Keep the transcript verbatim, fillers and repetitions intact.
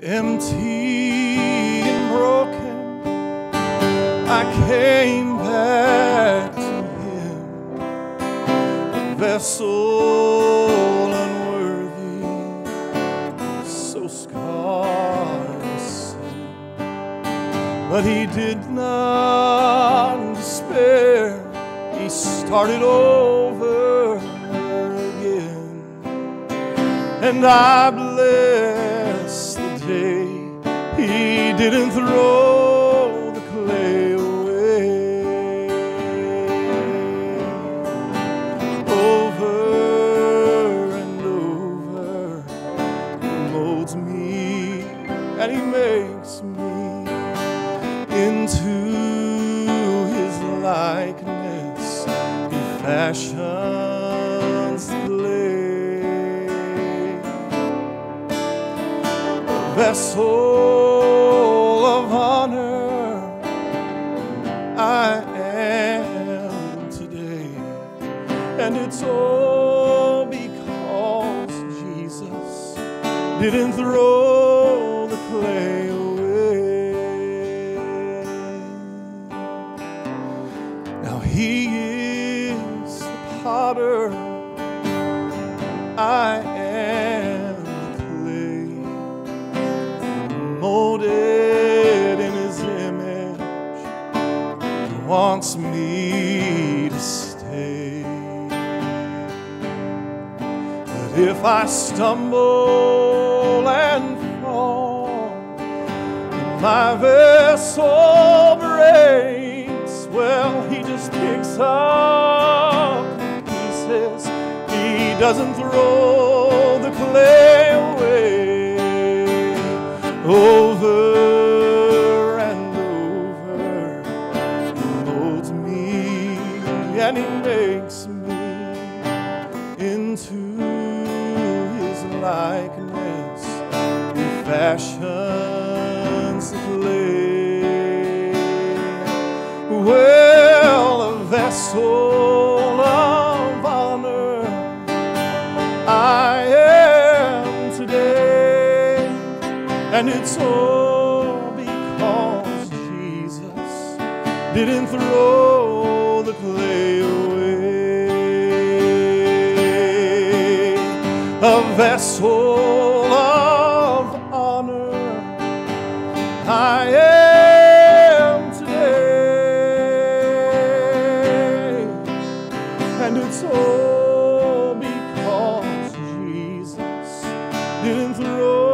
Empty and broken, I came back to Him, a vessel unworthy, so scarred with sin. But He did not despair, He started over again, and I bless the day He didn't throw the clay away. Over and over He molds me and He makes me into His likeness. He fashions the clay, a vessel of honor I am today, and it's all because Jesus didn't throw the clay away. Now He is the potter, I am the clay, molded in His image. He wants me to stay. But if I stumble and fall, and my vessel breaks, well, He just picks up pieces. He doesn't throw the clay away. Over and over He molds me and He makes me into His likeness. He fashions the clay. Well, a vessel of honor I am today, and it's all because Jesus didn't throw the clay away. A vessel of honor I am today, and it's all because Jesus didn't throw